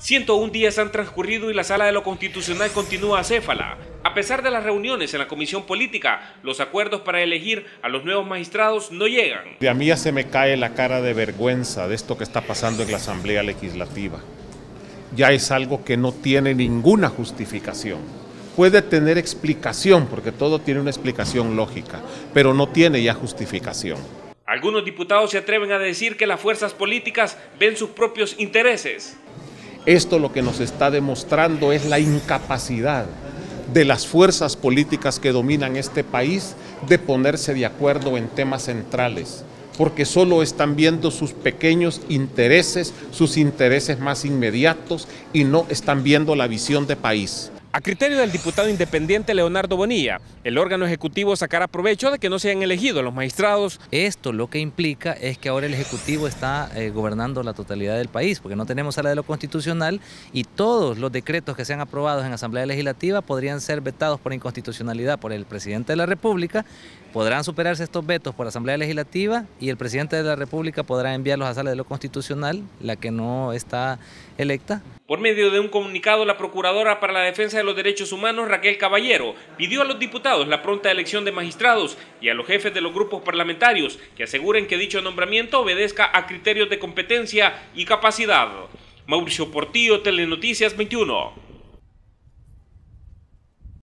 101 días han transcurrido y la Sala de lo Constitucional continúa acéfala. A pesar de las reuniones en la Comisión Política, los acuerdos para elegir a los nuevos magistrados no llegan. A mí ya se me cae la cara de vergüenza de esto que está pasando en la Asamblea Legislativa. Ya es algo que no tiene ninguna justificación. Puede tener explicación, porque todo tiene una explicación lógica, pero no tiene ya justificación. Algunos diputados se atreven a decir que las fuerzas políticas ven sus propios intereses. Esto lo que nos está demostrando es la incapacidad de las fuerzas políticas que dominan este país de ponerse de acuerdo en temas centrales, porque solo están viendo sus pequeños intereses, sus intereses más inmediatos y no están viendo la visión de país. A criterio del diputado independiente Leonardo Bonilla, el órgano ejecutivo sacará provecho de que no se hayan elegido los magistrados. Esto lo que implica es que ahora el Ejecutivo está gobernando la totalidad del país, porque no tenemos Sala de lo Constitucional y todos los decretos que sean aprobados en Asamblea Legislativa podrían ser vetados por inconstitucionalidad por el Presidente de la República. Podrán superarse estos vetos por Asamblea Legislativa y el Presidente de la República podrá enviarlos a Sala de lo Constitucional, la que no está electa. Por medio de un comunicado, la Procuradora para la Defensa de los Derechos Humanos, Raquel Caballero, pidió a los diputados la pronta elección de magistrados y a los jefes de los grupos parlamentarios que aseguren que dicho nombramiento obedezca a criterios de competencia y capacidad. Mauricio Portillo, Telenoticias 21.